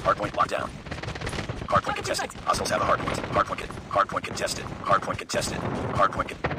Hardpoint locked down. Hardpoint contested. Hostiles have a hardpoint. Hardpoint contested. Hardpoint contested. Hardpoint contested.